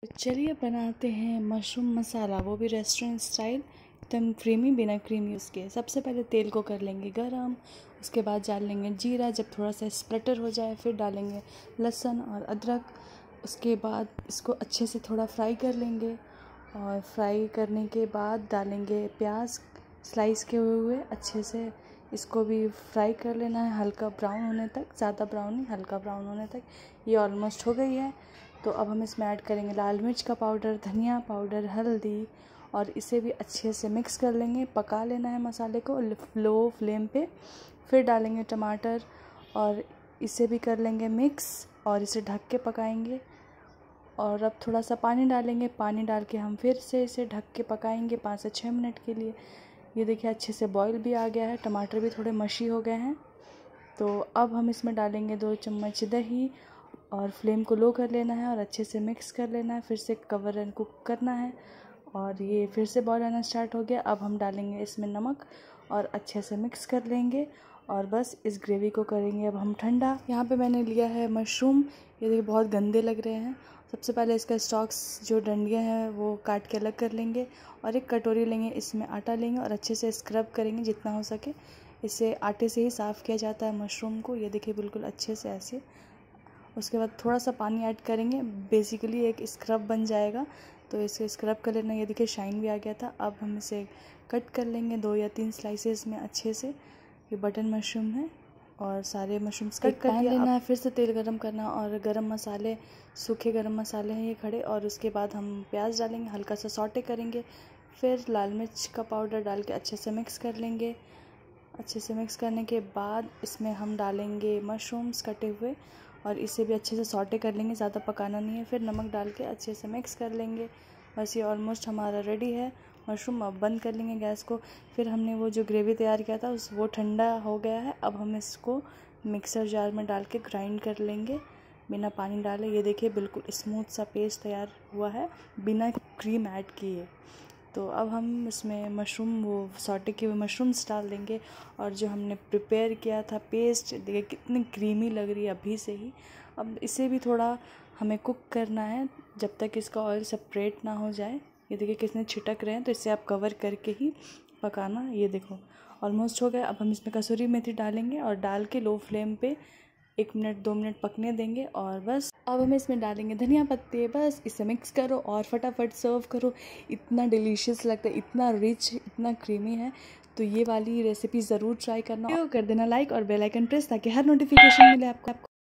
चलिए बनाते हैं मशरूम मसाला, वो भी रेस्टोरेंट स्टाइल, एकदम क्रीमी बिना क्रीम यूज़ किए। सबसे पहले तेल को कर लेंगे गरम, उसके बाद डाल लेंगे जीरा। जब थोड़ा सा स्प्लटर हो जाए फिर डालेंगे लहसुन और अदरक। उसके बाद इसको अच्छे से थोड़ा फ्राई कर लेंगे और फ्राई करने के बाद डालेंगे प्याज स्लाइस के हुए। अच्छे से इसको भी फ्राई कर लेना है हल्का ब्राउन होने तक, ज़्यादा ब्राउन नहीं, हल्का ब्राउन होने तक। ये ऑलमोस्ट हो गई है। तो अब हम इसमें ऐड करेंगे लाल मिर्च का पाउडर, धनिया पाउडर, हल्दी, और इसे भी अच्छे से मिक्स कर लेंगे। पका लेना है मसाले को लो फ्लेम पे। फिर डालेंगे टमाटर और इसे भी कर लेंगे मिक्स और इसे ढक के पकाएंगे। और अब थोड़ा सा पानी डालेंगे, पानी डाल के हम फिर से इसे ढक के पकाएंगे 5 से 6 मिनट के लिए। ये देखिए अच्छे से बॉईल भी आ गया है, टमाटर भी थोड़े मशी हो गए हैं। तो अब हम इसमें डालेंगे 2 चम्मच दही और फ्लेम को लो कर लेना है और अच्छे से मिक्स कर लेना है। फिर से कवर एंड कुक करना है और ये फिर से बॉईल आना स्टार्ट हो गया। अब हम डालेंगे इसमें नमक और अच्छे से मिक्स कर लेंगे और बस इस ग्रेवी को करेंगे अब हम ठंडा। यहाँ पे मैंने लिया है मशरूम, ये देखिए बहुत गंदे लग रहे हैं। सबसे पहले इसका स्टॉक्स जो डंडियाँ हैं वो काट के अलग कर लेंगे और एक कटोरी लेंगे, इसमें आटा लेंगे और अच्छे से स्क्रब करेंगे जितना हो सके। इसे आटे से ही साफ़ किया जाता है मशरूम को, ये देखिए बिल्कुल अच्छे से ऐसे। उसके बाद थोड़ा सा पानी ऐड करेंगे, बेसिकली एक स्क्रब बन जाएगा। तो इसे स्क्रब कर लेना। ये देखिए शाइन भी आ गया था। अब हम इसे कट कर लेंगे 2 या 3 स्लाइसेस में अच्छे से। ये बटन मशरूम है और सारे मशरूम्स कट कर लेना है। फिर से तेल गरम करना और गरम मसाले, सूखे गरम मसाले हैं ये खड़े, और उसके बाद हम प्याज डालेंगे, हल्का सा सौटे करेंगे। फिर लाल मिर्च का पाउडर डाल के अच्छे से मिक्स कर लेंगे। अच्छे से मिक्स करने के बाद इसमें हम डालेंगे मशरूम्स कटे हुए और इसे भी अच्छे से सौटे कर लेंगे, ज़्यादा पकाना नहीं है। फिर नमक डाल के अच्छे से मिक्स कर लेंगे। बस ये ऑलमोस्ट हमारा रेडी है मशरूम। अब बंद कर लेंगे गैस को। फिर हमने वो जो ग्रेवी तैयार किया था वो ठंडा हो गया है। अब हम इसको मिक्सर जार में डाल के ग्राइंड कर लेंगे बिना पानी डाले। ये देखिए बिल्कुल स्मूथ सा पेस्ट तैयार हुआ है बिना क्रीम ऐड किए। तो अब हम इसमें मशरूम, वो सॉटे किए हुए मशरूम्स डाल देंगे और जो हमने प्रिपेयर किया था पेस्ट, देखिए कितनी क्रीमी लग रही है अभी से ही। अब इसे भी थोड़ा हमें कुक करना है जब तक इसका ऑयल सेपरेट ना हो जाए। ये देखिए कितने छिटक रहे हैं, तो इसे आप कवर करके ही पकाना। ये देखो ऑलमोस्ट हो गया। अब हम इसमें कसूरी मेथी डालेंगे और डाल के लो फ्लेम पे 1 मिनट 2 मिनट पकने देंगे और बस। अब हम इसमें डालेंगे धनिया पत्ते, बस इसे मिक्स करो और फटाफट सर्व करो। इतना डिलीशियस लगता है, इतना रिच, इतना क्रीमी है। तो ये वाली रेसिपी ज़रूर ट्राई करना। कर देना लाइक और बेल आइकन प्रेस ताकि हर नोटिफिकेशन मिले आपको।